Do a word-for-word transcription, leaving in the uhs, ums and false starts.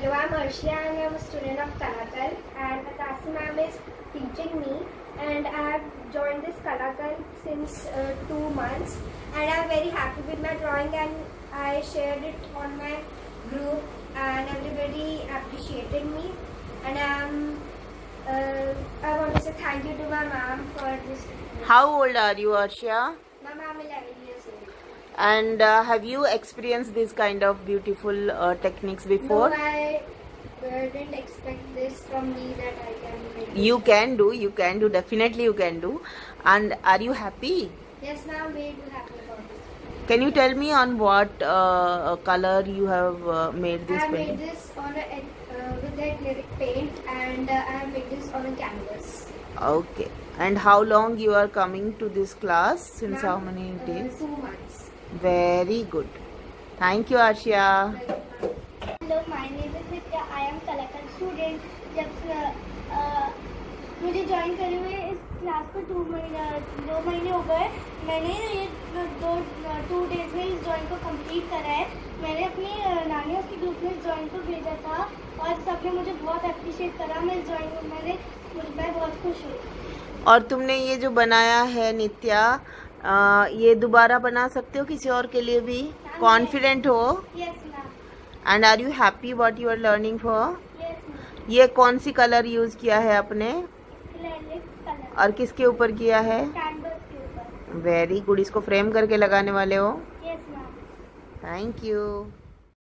Hello, I'm Arshia and I'm a student of Kalakal, and Atasi ma'am is teaching me, and I have joined this Kalakal since uh, two months and I'm very happy with my drawing, and I shared it on my group and everybody appreciated me, and um, uh, I want to say thank you to my ma'am for this. How old are you, Arshia? My ma'am is eleven years old. And uh, have you experienced this kind of beautiful uh, techniques before? No, I uh, didn't expect this from me that I can make. You can do, you can do, definitely you can do. And are you happy? Yes, ma'am, very happy about this. Can you tell me on what uh, color you have uh, made this I painting? made this on a, uh, with the acrylic paint, and uh, I made this on a canvas. Okay. And how long you are coming to this class? Since how many uh, days? Two months. Very good. Thank you, Arshia. Hello, my name is Nitya. I am Kalakal student. जब uh, मुझे join करे हुए इस class को to महीने दो महीने हो गए, मैंने ये दो टू डेज में इस ड्राइंग को कंप्लीट करा है. मैंने अपनी नानी के ग्रुप में इस ड्राइंग को भेजा था और सबने मुझे बहुत अप्रिशिएट करा. मैं इस ड्राइंग को मैंने मैं बहुत खुश हूँ. और तुमने ये जो बनाया है नित्या, आ, ये दोबारा बना सकते हो किसी और के लिए भी? कॉन्फिडेंट हो? Yes ma'am. And are you happy what you are learning for? Yes ma'am. ये कौन सी कलर यूज किया है आपने कलर और किसके ऊपर किया है? कैनवस के ऊपर. Very good. इसको फ्रेम करके लगाने वाले हो? Yes ma'am. Thank you.